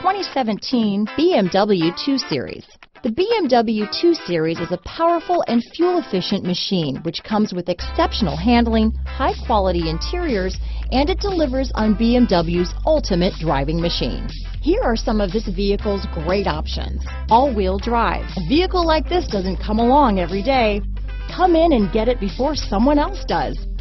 2017 BMW 2 Series. The BMW 2 Series is a powerful and fuel-efficient machine which comes with exceptional handling, high-quality interiors, and it delivers on BMW's ultimate driving machine. Here are some of this vehicle's great options: all-wheel drive. A vehicle like this doesn't come along every day. Come in and get it before someone else does.